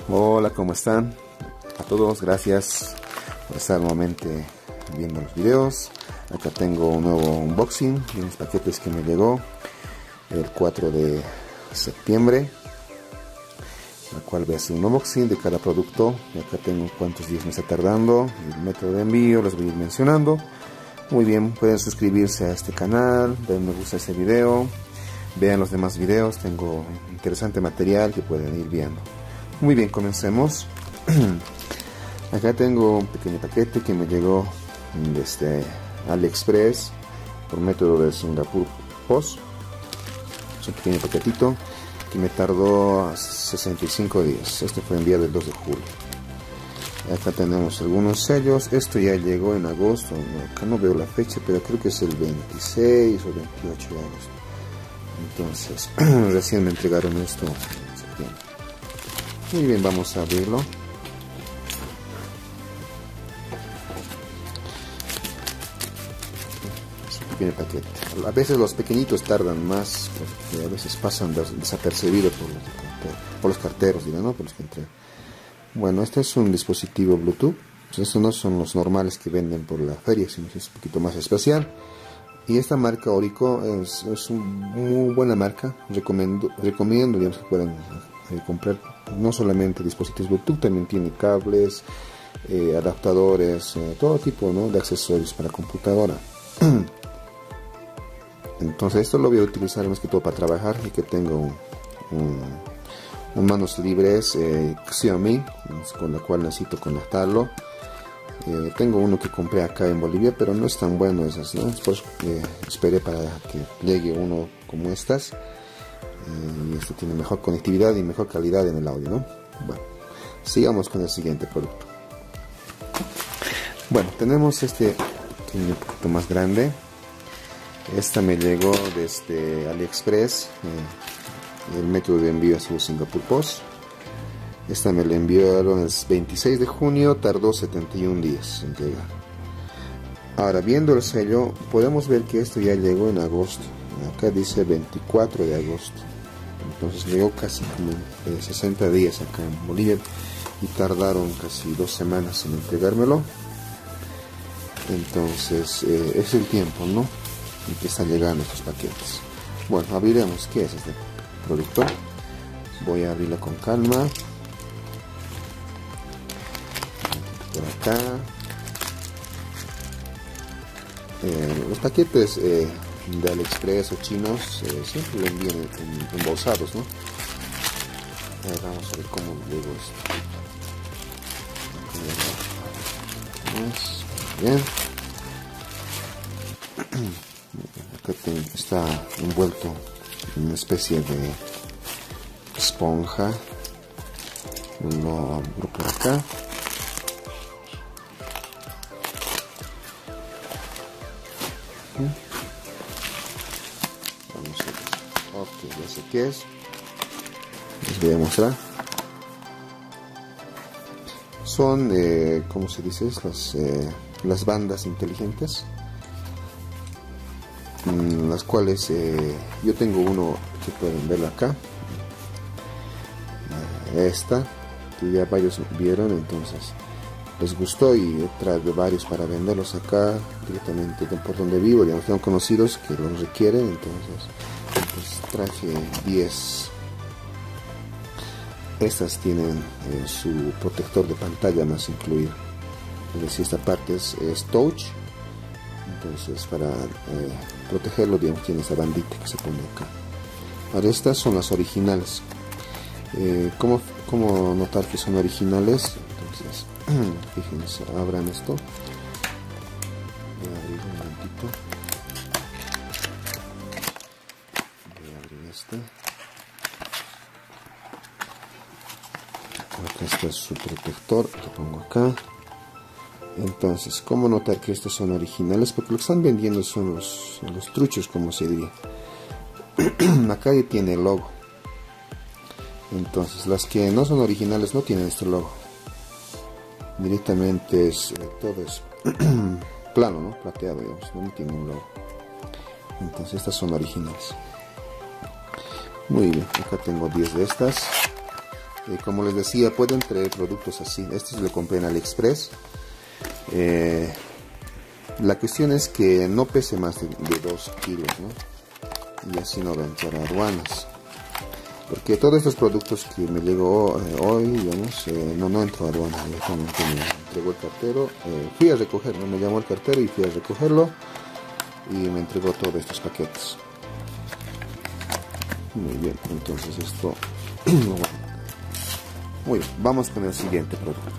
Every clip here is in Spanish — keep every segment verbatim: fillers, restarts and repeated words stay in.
Hola, ¿cómo están? A todos, gracias por estar nuevamente viendo los videos. Acá tengo un nuevo unboxing de unos paquetes que me llegó el cuatro de septiembre, la cual voy a hacer un unboxing de cada producto. Y acá tengo cuántos días me está tardando, el método de envío, los voy a ir mencionando. Muy bien, pueden suscribirse a este canal, den me gusta a este video, vean los demás videos, tengo interesante material que pueden ir viendo. Muy bien, comencemos. Acá tengo un pequeño paquete que me llegó desde AliExpress por método de Singapore Post. Es un pequeño paquetito que me tardó sesenta y cinco días. Este fue enviado el dos de julio. Acá tenemos algunos sellos. Esto ya llegó en agosto. Acá no veo la fecha, pero creo que es el veintiséis o veintiocho de agosto. Entonces, recién me entregaron esto en septiembre. Muy bien, vamos a abrirlo. Es un pequeño paquete. A veces los pequeñitos tardan más porque a veces pasan desapercibidos por los, por los carteros, dirán, ¿no? Por los que entregan. Bueno, este es un dispositivo Bluetooth. Estos no son los normales que venden por la feria, sino que es un poquito más especial. Y esta marca Orico es, es una muy buena marca. Recomiendo, recomiendo digamos, que puedan eh, comprar no solamente dispositivos Bluetooth, también tiene cables, eh, adaptadores, eh, todo tipo, ¿no?, de accesorios para computadora. Entonces esto lo voy a utilizar más que todo para trabajar, y que tengo un, un, un manos libres eh, Xiaomi, con la cual necesito conectarlo. Eh, tengo uno que compré acá en Bolivia, pero no es tan bueno esas, ¿no? Después eh, esperé para que llegue uno como estas. Eh, y este tiene mejor conectividad y mejor calidad en el audio, ¿no? Bueno, sigamos con el siguiente producto. Bueno, tenemos este, tiene un poquito más grande. Esta me llegó desde AliExpress. Eh, el método de envío ha sido Singapore Post. Esta me la enviaron el veintiséis de junio, tardó setenta y un días en llegar. Ahora, viendo el sello, podemos ver que esto ya llegó en agosto. Acá dice veinticuatro de agosto. Entonces llegó casi como eh, sesenta días acá en Bolivia, y tardaron casi dos semanas en entregármelo. Entonces eh, es el tiempo, ¿no?, en que están llegando estos paquetes. Bueno, abriremos qué es este producto. Voy a abrirlo con calma. Por acá eh, los paquetes eh, de AliExpress o chinos eh, siempre lo envían en, embolsados, ¿no? Eh, vamos a ver cómo llegó esto. Bien. Acá tengo, está envuelto en una especie de esponja. Lo abro por acá. Vamos a ver. Ok, ya sé qué es. Les voy a mostrar. Son, eh, ¿cómo se dice? Las, eh, las bandas inteligentes, mm, las cuales eh, yo tengo uno que pueden verlo acá. Eh, esta, que ya varios vieron, entonces les gustó, y he traído varios para venderlos acá directamente por donde vivo. Digamos, tengo conocidos que los requieren, entonces pues traje diez. Estas tienen eh, su protector de pantalla más incluido, es decir, esta parte es, es touch. Entonces para eh, protegerlo, digamos, tiene esa bandita que se pone acá. Ahora, estas son las originales. eh, ¿cómo, ¿Cómo notar que son originales? Entonces fíjense, abran esto. Voy a abrir un momentito. Voy a abrir este. Acá está su protector, lo pongo acá. Entonces, ¿cómo notar que estos son originales? Porque lo que están vendiendo son los, los truchos, como se diría. Acá ya tiene el logo. Entonces, las que no son originales no tienen este logo. Directamente es, eh, todo es plano, ¿no? Plateado, digamos, no tiene un logo. Entonces, estas son originales. Muy bien, acá tengo diez de estas. Eh, como les decía, pueden traer productos así. Este lo compré en AliExpress. Eh, la cuestión es que no pese más de, de dos kilos, ¿no? Y así no va a entrar a aduanas. Porque todos estos productos que me llegó eh, hoy, digamos, eh, no, no entró a aduanas. Directamente me entregó el cartero. Eh, fui a recogerlo, me llamó el cartero y fui a recogerlo. Y me entregó todos estos paquetes. Muy bien, entonces esto... Muy bien, vamos con el siguiente producto.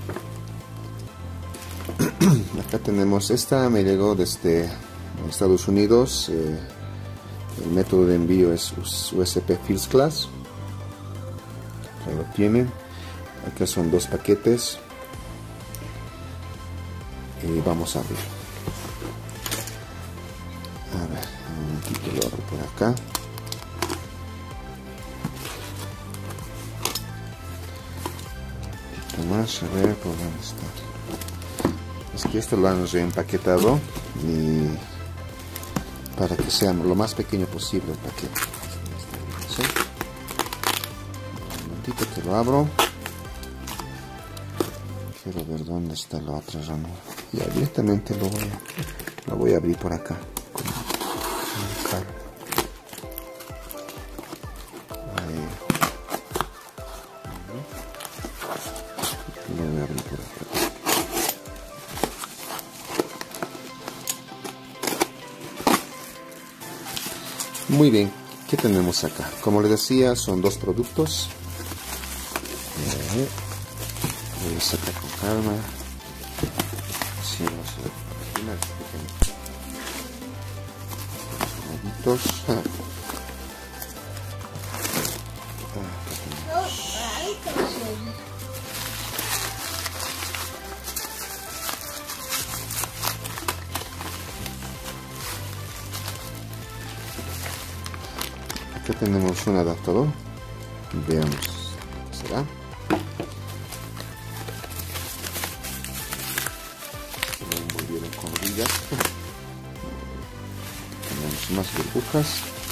Acá tenemos, esta me llegó desde Estados Unidos. Eh, el método de envío es U S P First Class. Ahí lo tienen. Acá son dos paquetes. Y vamos a abrir. A ver, un momentito, lo abro por acá. Más, a ver por dónde está. Es que esto lo han reempaquetado y para que sea lo más pequeño posible el paquete. ¿Sí? Un momentito que lo abro. Quiero ver dónde está la otra rama. Ya directamente lo voy a, lo voy a abrir por acá. Con, con calma. Muy bien, ¿qué tenemos acá? Como les decía, son dos productos. Eh, voy a sacar con calma. Sí, vamos a imaginar pequeños productos. Ah. Acá tenemos un adaptador. Veamos qué será. Lo envolvieron con ligas. Tenemos más burbujas.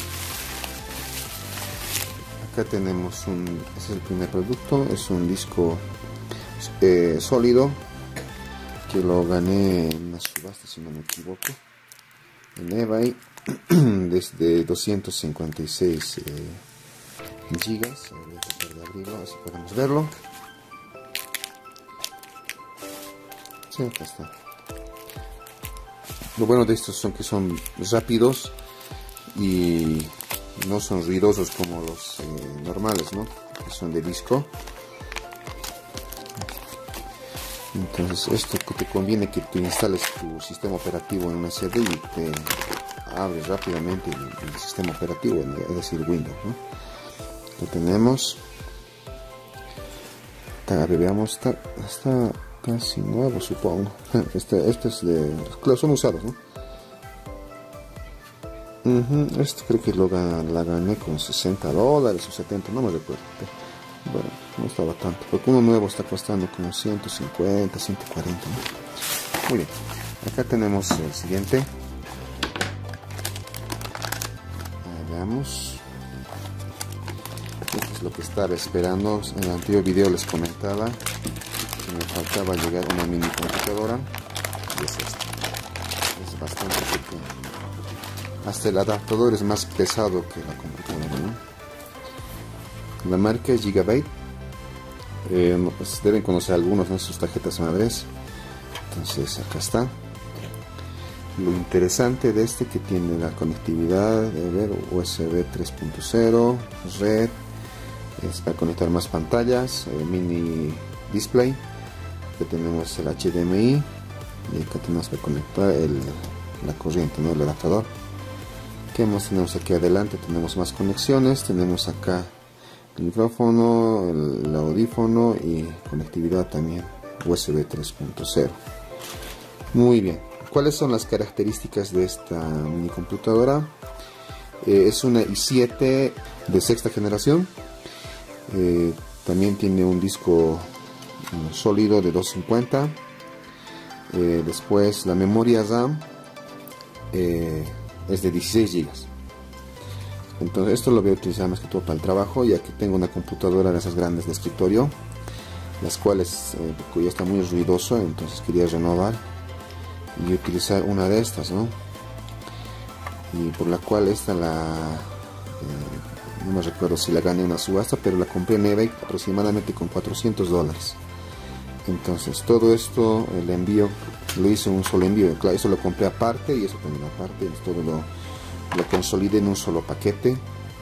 Acá tenemos un, este es el primer producto, es un disco eh, sólido que lo gané en una subasta, si no me equivoco, en eBay, desde doscientos cincuenta y seis eh, gigas. Voy a tratar de abrirlo así podemos verlo. Sí, acá está. Lo bueno de estos son que son rápidos y no son ruidosos como los eh, normales, ¿no? Que son de disco. Entonces esto que te conviene que tú instales tu sistema operativo en una C D y te abres rápidamente el, el sistema operativo, es decir, Windows, ¿no? Lo tenemos. Veamos, está, está casi nuevo, supongo. Este, este es de... Claro, son usados, ¿no? Uh-huh. Esto creo que lo la gané con sesenta dólares o setenta, no me recuerdo. Bueno, no estaba tanto, porque uno nuevo está costando como ciento cincuenta, ciento cuarenta, ¿no? Muy bien, acá tenemos el siguiente. Ahí veamos. Esto es lo que estaba esperando. En el anterior video les comentaba que me faltaba llegar una mini computadora, y es esta. Es bastante pequeño. Hasta el adaptador es más pesado que la computadora, ¿no? La marca es Gigabyte. Eh, pues deben conocer algunos, ¿no? Sus tarjetas madres. Entonces acá está. Lo interesante de este que tiene la conectividad de ver U S B tres punto cero, red, es para conectar más pantallas, eh, mini display. Aquí tenemos el H D M I y acá tenemos para conectar el, la corriente, ¿no? El adaptador. ¿Qué más tenemos aquí adelante? Tenemos más conexiones. Tenemos acá el micrófono, el, el audífono y conectividad también U S B tres punto cero. Muy bien, ¿cuáles son las características de esta mini computadora? Eh, es una i siete de sexta generación. Eh, también tiene un disco um, sólido de doscientos cincuenta. Eh, después la memoria RAM eh, es de dieciséis gigas. Entonces esto lo voy a utilizar más que todo para el trabajo, ya que tengo una computadora de esas grandes de escritorio, las cuales eh, ya está muy ruidoso, entonces quería renovar y utilizar una de estas, ¿no? Y por la cual esta la eh, no me recuerdo si la gané en una subasta, pero la compré en eBay aproximadamente con cuatrocientos dólares. Entonces todo esto, el envío lo hice en un solo envío. Claro, eso lo compré aparte y eso también aparte, todo lo, lo consolidé en un solo paquete.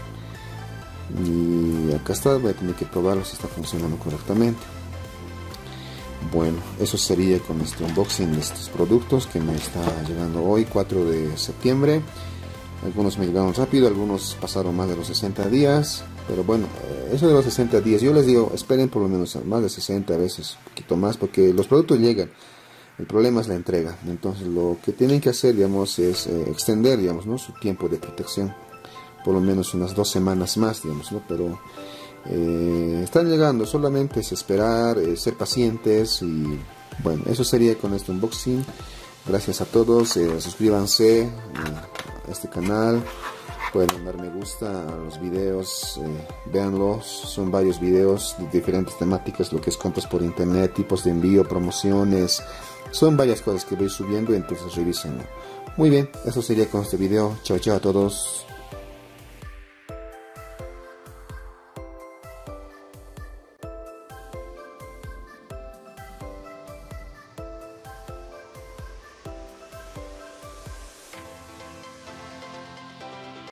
Y acá está, voy a tener que probarlo si está funcionando correctamente. Bueno, eso sería con este unboxing de estos productos que me está llegando hoy, cuatro de septiembre. Algunos me llegaron rápido, algunos pasaron más de los sesenta días. Pero bueno, eso de los sesenta días, yo les digo, esperen por lo menos más de sesenta, a veces un poquito más, porque los productos llegan. El problema es la entrega. Entonces lo que tienen que hacer, digamos, es eh, extender, digamos, ¿no?, su tiempo de protección. Por lo menos unas dos semanas más, digamos, ¿no? Pero eh, están llegando, solamente es esperar, eh, ser pacientes. Y bueno, eso sería con este unboxing. Gracias a todos, eh, suscríbanse eh, a este canal. Pueden dar me gusta a los videos, eh, véanlos, son varios videos de diferentes temáticas, lo que es compras por internet, tipos de envío, promociones, son varias cosas que voy subiendo, entonces revísenlo. Muy bien, eso sería con este video. Chao, chao a todos.